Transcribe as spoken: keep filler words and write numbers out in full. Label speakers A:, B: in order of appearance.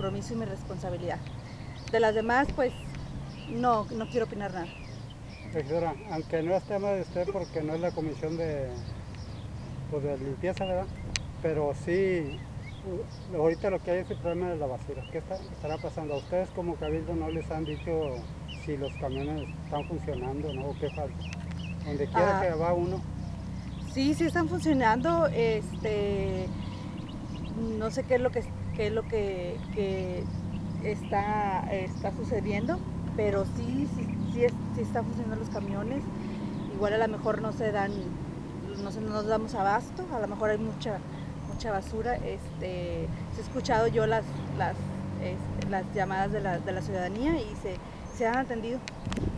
A: compromiso y mi responsabilidad. De las demás, pues, no, no quiero opinar nada.
B: Regidora, aunque no es tema de usted porque no es la comisión de, pues, de limpieza, ¿verdad? Pero sí, uh, ahorita lo que hay es el problema de la basura. ¿Qué está, estará pasando? ¿A ustedes como cabildo no les han dicho si los camiones están funcionando, ¿no? ¿O qué falta? Donde quiera
A: Ah,
B: que va uno.
A: sí, sí están funcionando. Este, no sé qué es lo que, qué es lo que, que está, está sucediendo, pero sí, sí, sí, es- sí están funcionando los camiones. Igual a lo mejor no se dan, no se, no nos damos abasto, a lo mejor hay mucha, mucha basura. Este, sí he escuchado yo las, las, este, las llamadas de la, de la ciudadanía y se, se han atendido.